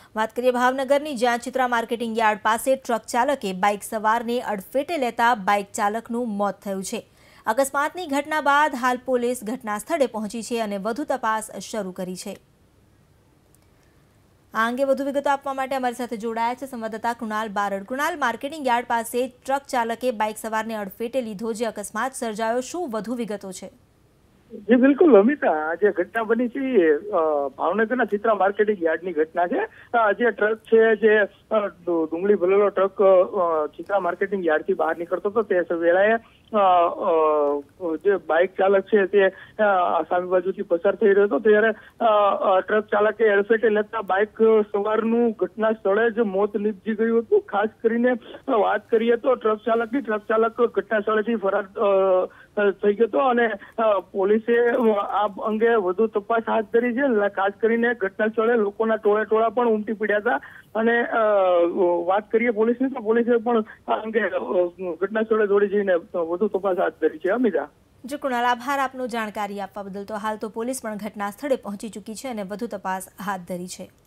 વાત કરીએ ભાવનગરની, જ્યાં ચિત્રા માર્કેટિંગ યાર્ડ પાસે ટ્રક ચાલકે બાઇક સવારને અડફેટે લેતા બાઇક ચાલકનું મોત થયું છે। અકસ્માતની ઘટના બાદ હાલ પોલીસ ઘટના સ્થળે પહોંચી છે અને વધુ તપાસ શરૂ કરી છે। આ અંગે વધુ વિગતો આપવા માટે અમારી સાથે જોડાયા છે સંવાદદાતા કૃણાલ બારડ। કૃણાલ, માર્કેટિંગ યાર્ડ પાસે ટ્રક ચાલકે બાઇક સવારને અડફેટે લીધો, જે અકસ્માત સર્જાયો, શું વધુ વિગતો છે? जी बिल्कुल अमिता, आज घटना बनी थी भावनगर चित्रा मार्केटिंग यार्ड की घटना है। आज ट्रक है जे डूंगળી ભરેલો ટ્રક चित्रा मार्केटिंग यार्ड थी बहार निकलतो तो ते वेळाए जे बाइक चालक है ते सामी बाजुथी पसार थई रह्यो हतो त्यारे ट्रक चालके अडफेटे लेता बाइक सवारनु घटना स्थळे ज मोत निपजी गयुं हतुं। खास करीने वात करीए तो ट्रक चालक घटना स्थळेथी फरार થઈ ગયો હતો અને પોલીસે આ અંગે વધુ તપાસ હાથ ધરી છે। ખાસ કરીને ઘટના સ્થળે લોકોના ટોળા પણ ઉમટી પડ્યા હતા અને વાત કરીએ પોલીસની તો પોલીસે પણ આ અંગે ઘટના સ્થળે દોડી જઈને વધુ તપાસ હાથ ધરી છે। અમિતા, જો કૃણાલ, આભાર આપનો જાણકારી આપવા બદલ। તો હાલ તો પોલીસ પણ ઘટના સ્થળે પહોંચી ચૂકી છે અને વધુ તપાસ હાથ ધરી છે।